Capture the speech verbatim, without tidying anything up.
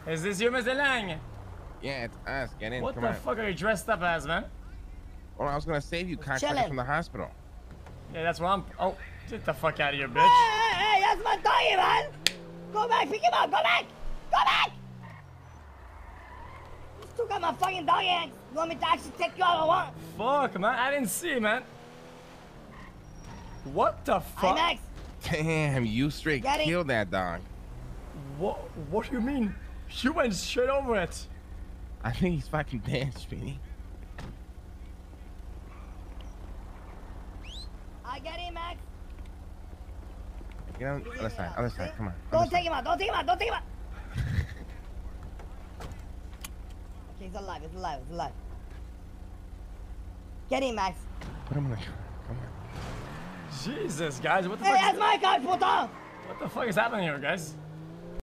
Is this you, Mister Lang? Yeah, it's us. Get in. What Come the on. fuck are you dressed up as, man? Well, I was gonna save you, cocksucker, from the hospital. Yeah, that's what I'm. Oh, get the fuck out of here, bitch. Hey, hey, hey, that's my doggy, man. Go back, pick him up. Go back. Go back. You still got my fucking doggy. You want me to actually take you out or what? Fuck, man. I didn't see, man. What the fuck? Hey, Max. Damn, you straight Get it. killed that dog. What? What do you mean? You went straight over it. I think he's fucking dead, Speedy. I get him, Max. Get on the other side, other side, come on. Don't take him out, don't take him out, don't take him out. Okay, he's alive, he's alive, he's alive. Get him, Max. Put him in the car, come on. Jesus, guys, what the Hey, fuck? that's my car, puto! What the fuck is happening here, guys?